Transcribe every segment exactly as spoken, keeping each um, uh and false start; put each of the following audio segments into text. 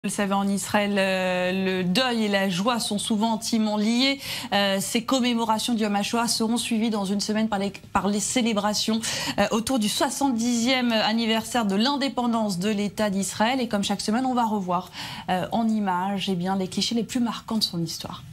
Vous le savez, en Israël, euh, le deuil et la joie sont souvent intimement liés. Euh, ces commémorations du Yom HaShoah seront suivies dans une semaine par les, par les célébrations euh, autour du soixante-dixième anniversaire de l'indépendance de l'État d'Israël. Et comme chaque semaine, on va revoir euh, en images eh bien, les clichés les plus marquants de son histoire.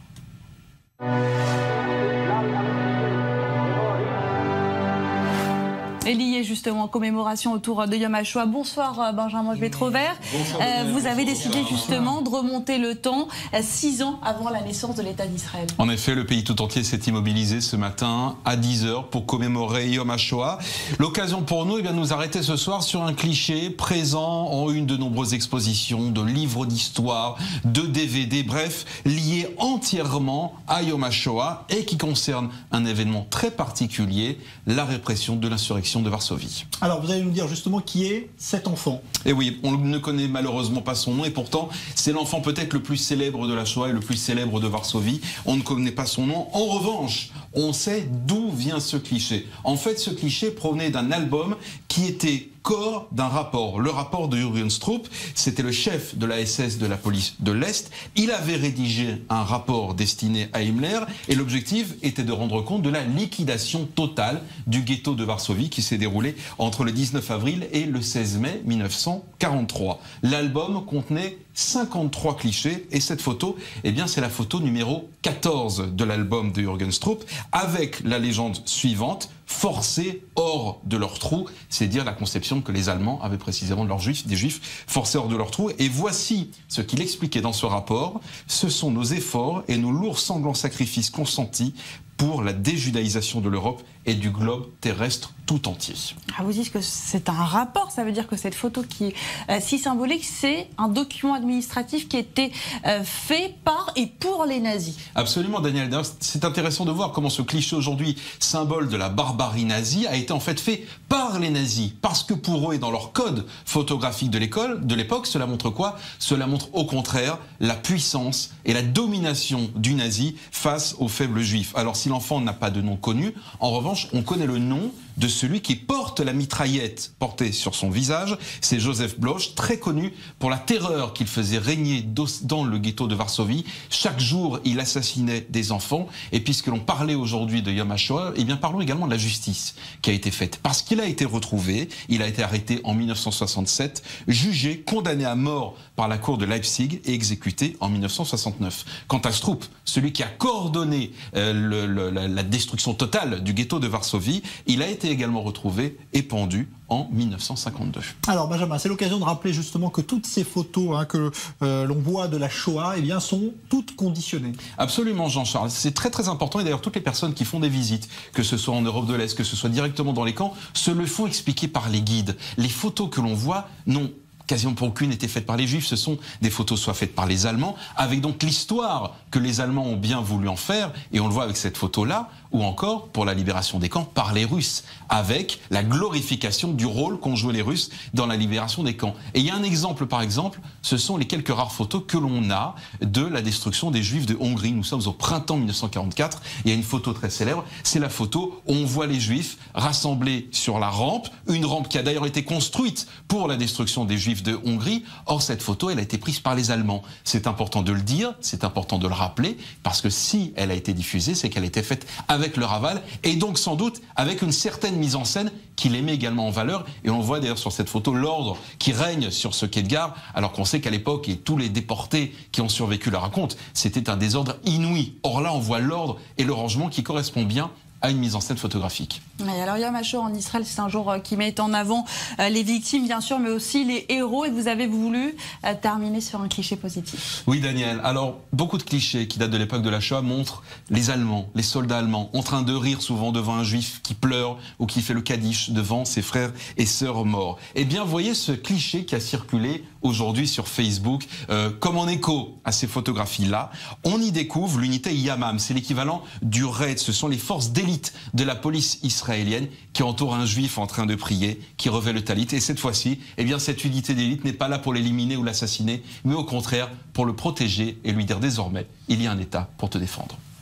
Et lié justement en commémoration autour de Yom HaShoah. Bonsoir Benjamin Petrovert. Euh, vous avez décidé justement de remonter le temps euh, six ans avant la naissance de l'État d'Israël. En effet, le pays tout entier s'est immobilisé ce matin à dix heures pour commémorer Yom HaShoah. L'occasion pour nous eh bien, de nous arrêter ce soir sur un cliché présent en une de nombreuses expositions, de livres d'histoire, de D V D, bref, lié entièrement à Yom HaShoah et qui concerne un événement très particulier, la répression de l'insurrection de Varsovie. Alors vous allez nous dire justement qui est cet enfant. Et oui, on ne connaît malheureusement pas son nom et pourtant c'est l'enfant peut-être le plus célèbre de la Shoah et le plus célèbre de Varsovie. On ne connaît pas son nom. En revanche, on sait d'où vient ce cliché. En fait, ce cliché provenait d'un album qui était corps d'un rapport. Le rapport de Jürgen Stroop, c'était le chef de la S S de la police de l'Est. Il avait rédigé un rapport destiné à Himmler et l'objectif était de rendre compte de la liquidation totale du ghetto de Varsovie qui s'est déroulé entre le dix-neuf avril et le seize mai mille neuf cent quarante-trois. L'album contenait cinquante-trois clichés et cette photo, eh bien, c'est la photo numéro quatorze de l'album de Jürgen Stroop avec la légende suivante: forcés hors de leur trou, c'est dire la conception que les Allemands avaient précisément de leurs juifs, des juifs forcés hors de leur trou. Et voici ce qu'il expliquait dans ce rapport: ce sont nos efforts et nos lourds sanglants sacrifices consentis pour la déjudaïsation de l'Europe et du globe terrestre tout entier. Ah, vous dites que c'est un rapport, ça veut dire que cette photo qui est euh, si symbolique, c'est un document administratif qui a été euh, fait par et pour les nazis. Absolument, Daniel. C'est intéressant de voir comment ce cliché aujourd'hui, symbole de la barbarie nazie, a été en fait fait par les nazis. Parce que pour eux et dans leur code photographique de l'école, de l'époque, cela montre quoi? Cela montre au contraire la puissance et la domination du nazi face aux faibles juifs. Alors si l'enfant n'a pas de nom connu, en revanche, on connaît le nom de celui qui porte la mitraillette portée sur son visage. C'est Joseph Bloch, très connu pour la terreur qu'il faisait régner dans le ghetto de Varsovie. Chaque jour, il assassinait des enfants. Et puisque l'on parlait aujourd'hui de Yom HaShoah, eh bien parlons également de la justice qui a été faite. Parce qu'il a été retrouvé, il a été arrêté en mille neuf cent soixante-sept, jugé, condamné à mort par la cour de Leipzig et exécuté en mille neuf cent soixante-neuf. Quant à Stroop, celui qui a coordonné euh, le, le, la, la destruction totale du ghetto de Varsovie, il a été également retrouvé et pendu en mille neuf cent cinquante-deux. Alors Benjamin, c'est l'occasion de rappeler justement que toutes ces photos hein, que euh, l'on voit de la Shoah eh bien, sont toutes conditionnées. Absolument, Jean-Charles. C'est très très important et d'ailleurs toutes les personnes qui font des visites, que ce soit en Europe de l'Est, que ce soit directement dans les camps, se le font expliquer par les guides. Les photos que l'on voit n'ont quasiment pour aucune été faite par les Juifs, ce sont des photos soit faites par les Allemands, avec donc l'histoire que les Allemands ont bien voulu en faire, et on le voit avec cette photo-là, ou encore pour la libération des camps par les Russes, avec la glorification du rôle qu'ont joué les Russes dans la libération des camps. Et il y a un exemple, par exemple, ce sont les quelques rares photos que l'on a de la destruction des Juifs de Hongrie. Nous sommes au printemps mille neuf cent quarante-quatre, il y a une photo très célèbre, c'est la photo où on voit les Juifs rassemblés sur la rampe, une rampe qui a d'ailleurs été construite pour la destruction des Juifs de Hongrie. Or, cette photo, elle a été prise par les Allemands. C'est important de le dire, c'est important de le rappeler, parce que si elle a été diffusée, c'est qu'elle a été faite avec leur aval, et donc sans doute avec une certaine mise en scène qui les met également en valeur. Et on voit d'ailleurs sur cette photo l'ordre qui règne sur ce quai de gare, alors qu'on sait qu'à l'époque, et tous les déportés qui ont survécu le racontent, c'était un désordre inouï. Or là, on voit l'ordre et le rangement qui correspond bien à une mise en scène photographique. Et alors Yom HaShoah en Israël, c'est un jour qui met en avant les victimes bien sûr, mais aussi les héros, et vous avez voulu terminer sur un cliché positif. Oui Daniel, alors beaucoup de clichés qui datent de l'époque de la Shoah montrent les Allemands, les soldats allemands, en train de rire souvent devant un juif qui pleure ou qui fait le kaddish devant ses frères et sœurs morts. Eh bien voyez ce cliché qui a circulé aujourd'hui sur Facebook, euh, comme en écho à ces photographies-là, on y découvre l'unité Yamam, c'est l'équivalent du raid, ce sont les forces d'élite de la police israélienne qui entoure un juif en train de prier, qui revêt le talit. Et cette fois-ci, eh bien, cette unité d'élite n'est pas là pour l'éliminer ou l'assassiner, mais au contraire pour le protéger et lui dire désormais, il y a un État pour te défendre.